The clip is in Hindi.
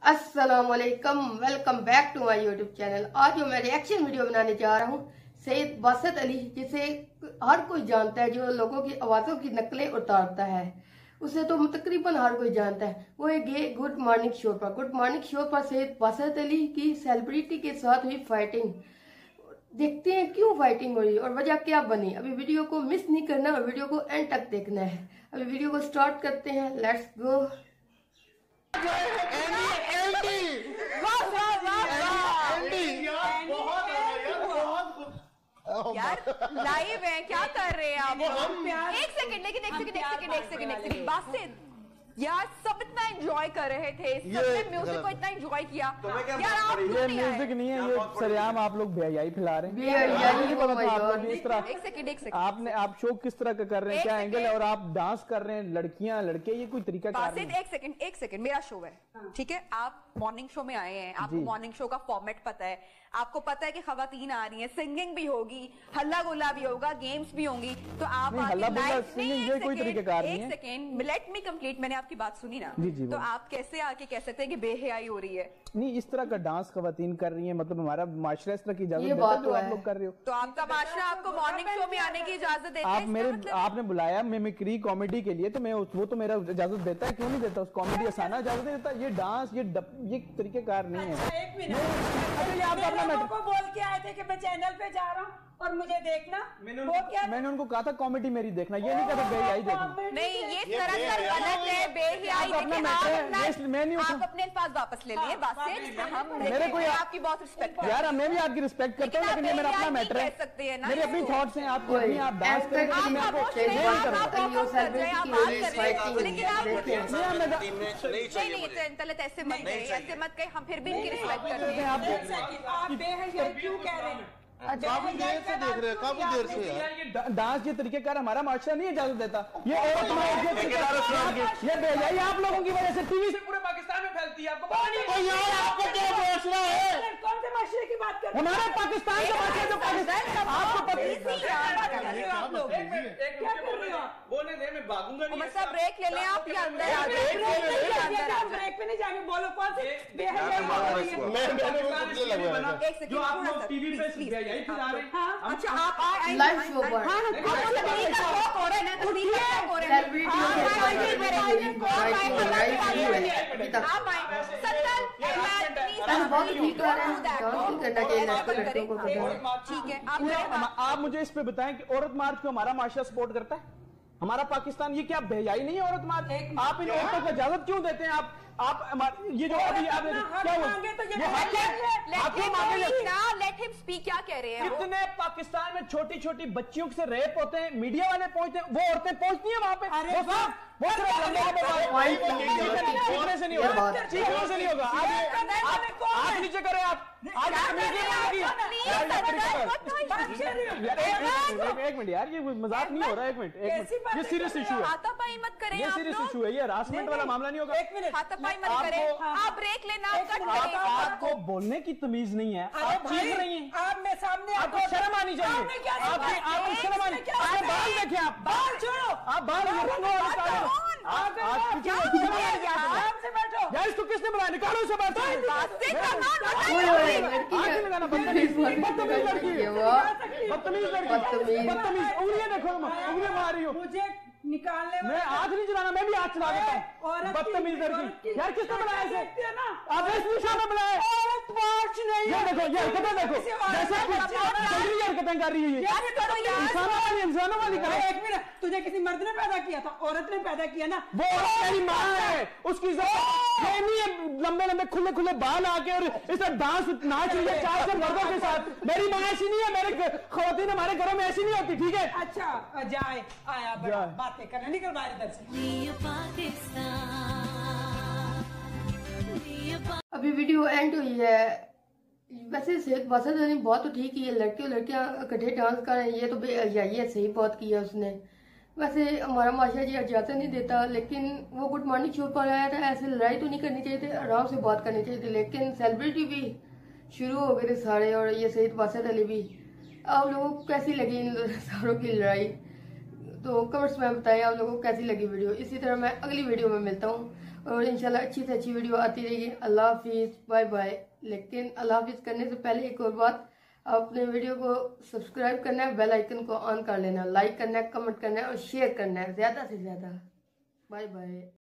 अस्सलामुअलैकुम, welcome back to my YouTube channel. आज जो मैं रिएक्शन वीडियो बनाने जा रहा हूँ सैयद बासित अली, जिसे हर कोई जानता है, जो लोगों की आवाज़ों की नकलें उतारता है, उसे तो तकरीबन हर कोई जानता है। वो है गे गुड मॉर्निंग शो पर सैयद बासित अली की सेलिब्रिटी के साथ हुई फाइटिंग। देखते हैं क्यों फाइटिंग हो रही है और वजह क्या बनी। अभी वीडियो को मिस नहीं करना और वीडियो को एंड तक देखना है। अभी वीडियो को स्टार्ट करते हैं, लेट्स गो। यार लाइव है, क्या कर रहे हैं आप? एक सेकंड बासित, यार सब इतना एंजॉय कर रहे थे, सबने म्यूजिक को इतना एंजॉय किया। यार आप ये म्यूजिक नहीं है, ये सरेआम आप लोग बेहयाई फैला रहे हैं। इस तरह एक सेकंड आप शो किस तरह का कर रहे हैं, क्या एंगल है, और आप डांस कर रहे हैं, लड़कियां लड़के, ये कोई तरीका बासित एक सेकंड मेरा शो है, ठीक है? आप मॉर्निंग शो में आए हैं, आपको मॉर्निंग शो का फॉर्मेट पता है, आपको पता है कि खवातीन आ रही हैं, सिंगिंग भी होगी, हल्ला गुल्ला भी होगा, गेम्स भी होंगी, तो आप एक सेकंड लेट मी कंप्लीट। मैंने आपकी बात सुनी ना, तो आप कैसे आके कह सकते हैं कि बेहयाई हो रही है? नहीं, इस तरह का डांस खवातीन कर रही है, मतलब हमारा माशरा इस तरह की इजाजत देता है जो आप लोग कर रहे हो। तो आपका माशरा आपको मॉर्निंग शो में आने की इजाजत देता है? आपने बुलाया मिमिक्री कॉमेडी के लिए, तो मैं वो तो मेरा इजाजत देता है, क्यों नहीं देता? उस कॉमेडी आसाना इजाजत देता है। ये डांस ये तरीकेकार नहीं है। एक मिनट, को बोल के आए थे कि मैं चैनल पे जा रहा हूँ और मुझे देखना। मैंने उनको कहा था कॉमेडी मेरी देखना, ये नहीं कहा बेहयाई देखना। नहीं, ये सरासर गलत है। बेहयाई आप अपने पास वापस ले लिए बासित। हम मेरे को आपकी बहुत रिस्पेक्ट है यार, मैं भी आपकी रिस्पेक्ट करता हूँ, लेकिन ये मेरा अपना मैटर है, मेरे अपनी थॉट्स हैं। आप डांस करेंगे, मैं आपको ऐसे मत कहे, हम फिर भी इनकी रिस्पेक्ट करते हैं। आप बेहयाई क्यों कह रहे हैं? काफी देर से देख रहे हैं, काफी देर से यार। डांस के तरीकेकार हमारा माशरा नहीं इजाजत देता। ये बेहयाई आप लोगों की वजह से टीवी से पूरे पाकिस्तान में फैलती है। आपको पता नहीं है यार, आपको क्या माशरा है? कौन से माशरे की बात कर रहे हैं? हमारे पाकिस्तान का माशरा, जो पाकिस्तान आपको पता बोलने दे, मैं भागूंगा नहीं। मतलब ब्रेक ले लें आप, या अंदर आ जाए? ब्रेक पे नहीं जाके बोलो कौन से बेहयाई जो आप लोग टीवी पे बेहयाई फैला रहे हैं। अच्छा, आप लाइव शो पर ठीक है। आप मुझे इस पे बताएं कि औरत मार्च को हमारा माशरा सपोर्ट करता है? हमारा पाकिस्तान, ये क्या बेहयाई नहीं है औरत मार्च? आप इन औरतों को इजाजत क्यों देते हैं? आप ये जो अभी आप क्या लेट हिम स्पीक, क्या कह रहे हैं? कितने पाकिस्तान में छोटी छोटी बच्चियों से रेप होते हैं, मीडिया वाले पहुंचते हैं, वो औरतें पहुंचती हैं वहां पे। वो चीखने से नहीं होगा, चीखने से नहीं होगा। आप नीचे करें, आप एक मिनट यार, ये मजाक नहीं हो रहा। एक मिनट, ये सीरियस इशू है, हाथापाई मत करें। ये सीरियस इशू है, ये हरासमेंट वाला मामला नहीं होगा। एक मिनट, हाथापाई मत करें, आप ब्रेक लेना। आपको बोलने की तमीज नहीं है, आप चीख रही हैं। आप मैं सामने आपको शर्म आनी चाहिए, आपको शर्म आनी। आप बाल देखें, आप बाल छोड़ो, आप बाल यार, इसको किसने बनाया? निकालो इसे बात। बदतमीज उंगलियां देखो, उंगलियां मार रही हो मुझे निकालने। मैं हाथ नहीं चलाना, मैं भी हाथ चला देता हूँ। बदतमीज लड़की यार, किसने बनाया इसे? आपने इस निशा में बनाया। औरत मार्च नहीं, ये देखो, ये हरकतें देखो, जैसे जंगली हरकतें कर रही है। इंसानों वाली कर। एक मिनट, तुझे किसी मर्द ने पैदा किया था? औरत ने पैदा किया ना। वो मेरी माँ है, उसकी ये नहीं है लंबे लंबे खुले खुले बाल आके और इस तरह डांस नाच रही है 4 मर्दों के साथ। मेरी माँ ऐसी नहीं है, मेरे खवातीन हमारे घरों में ऐसी नहीं होती, ठीक है? अच्छा, जाए आया बातें करना, निकल बाहर इधर से। अभी वीडियो एंड हुई है। वैसे सैयद बासित अली बहुत तो ठीक ही है, लड़कियां इकट्ठे डांस कर रहे हैं, ये तो बेहयाई है, सही बात की है उसने। वैसे हमारा माशरा जी इजाजत नहीं देता, लेकिन वो गुड मॉर्निंग शो पर आया था, ऐसे लड़ाई तो नहीं करनी चाहिए थी, आराम से बात करनी चाहिए थी। लेकिन सेलिब्रिटी भी शुरू हो गए थे सारे, और ये सैयद बासित अली भी। आप लोगों को कैसी लगी इन सारों की लड़ाई? तो कमेंट्स में बताएं आप लोगों को कैसी लगी वीडियो। इसी तरह मैं अगली वीडियो में मिलता हूँ। और इंशाल्लाह अच्छी से अच्छी वीडियो आती रहेगी। अल्लाह हाफिज़, बाय बाय। लेकिन अल्लाह हाफिज़ करने से पहले एक और बात, अपने वीडियो को सब्सक्राइब करना है, बेल आइकन को ऑन कर लेना, लाइक करना है, कमेंट करना है और शेयर करना है ज़्यादा से ज़्यादा। Bye bye.